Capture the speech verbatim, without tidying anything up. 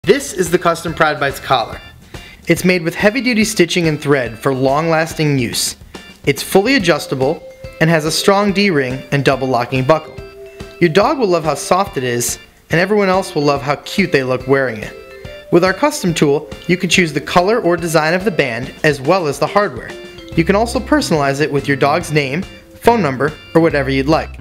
This is the custom PrideBites Collar. It's made with heavy-duty stitching and thread for long-lasting use. It's fully adjustable and has a strong D-ring and double locking buckle. Your dog will love how soft it is, and everyone else will love how cute they look wearing it. With our custom tool, you can choose the color or design of the band as well as the hardware. You can also personalize it with your dog's name, phone number, or whatever you'd like.